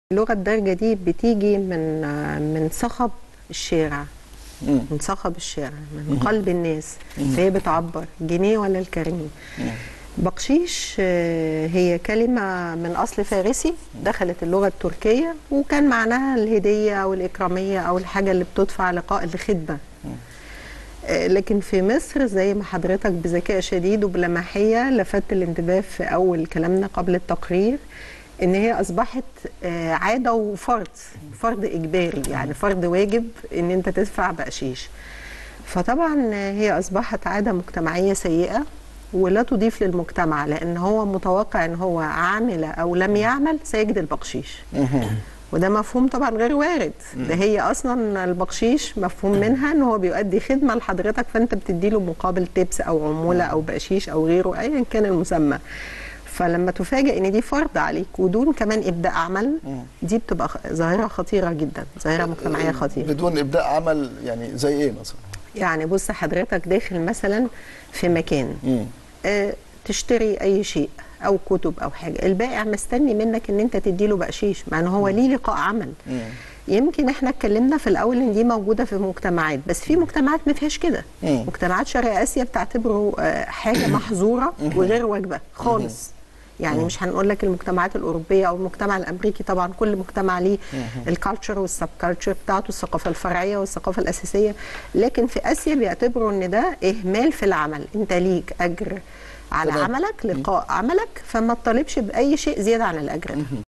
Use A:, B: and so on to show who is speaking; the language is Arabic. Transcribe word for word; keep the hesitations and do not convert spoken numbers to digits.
A: اللغة الدارجة دي بتيجي من من صخب الشارع، من صخب الشارع، من قلب الناس. فهي بتعبر جنيه ولا الكريم. بقشيش هي كلمة من أصل فارسي دخلت اللغة التركية، وكان معناها الهدية أو الإكرامية أو الحاجة اللي بتدفع لقاء لخدمة. لكن في مصر زي ما حضرتك بذكاء شديد وبلماحية لفت الانتباه في أول كلامنا قبل التقرير إن هي أصبحت عادة وفرض، فرض إجباري، يعني فرض واجب إن أنت تدفع بقشيش. فطبعا هي أصبحت عادة مجتمعية سيئة ولا تضيف للمجتمع، لأن هو متوقع إن هو عمل أو لم يعمل سيجد البقشيش. وده مفهوم طبعا غير وارد. ده هي اصلا البقشيش مفهوم منها ان هو بيؤدي خدمه لحضرتك، فانت بتدي له مقابل تبس او عموله او بقشيش او غيره ايا كان المسمى. فلما تفاجئ ان دي فرض عليك ودون كمان ابداء عمل، دي بتبقى ظاهره خطيره جدا، ظاهره مجتمعيه خطيره.
B: بدون ابداء عمل يعني زي ايه مثلا؟ يعني
A: بص حضرتك داخل مثلا في مكان آه تشتري اي شيء او كتب او حاجه، البائع مستني منك ان انت تدي له بقشيش، مع ان هو ليه لقاء عمل. مم. يمكن احنا اتكلمنا في الاول ان دي موجوده في مجتمعات، بس في مجتمعات ما فيهاش كده. مجتمعات شرق اسيا بتعتبره حاجه محظوره وغير واجبه خالص. يعني مش هنقول لك المجتمعات الاوروبيه او المجتمع الامريكي، طبعا كل مجتمع ليه الكالتشر والسب كالتشر بتاعته، الثقافه الفرعيه والثقافه الاساسيه. لكن في اسيا بيعتبروا ان ده اهمال في العمل، انت ليك اجر على عملك، لقاء عملك، فما تطالبش باي شيء زياده عن الاجر.